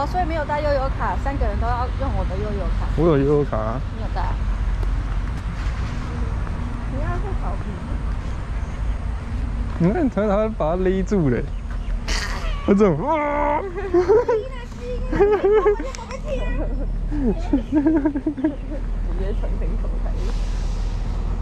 哦，所以没有带悠游卡，3个人都要用我的悠游卡。 我有悠游卡啊。 你有带？你要是草皮。 你看他把它勒住了，他这种啊。 直接从顶头开始。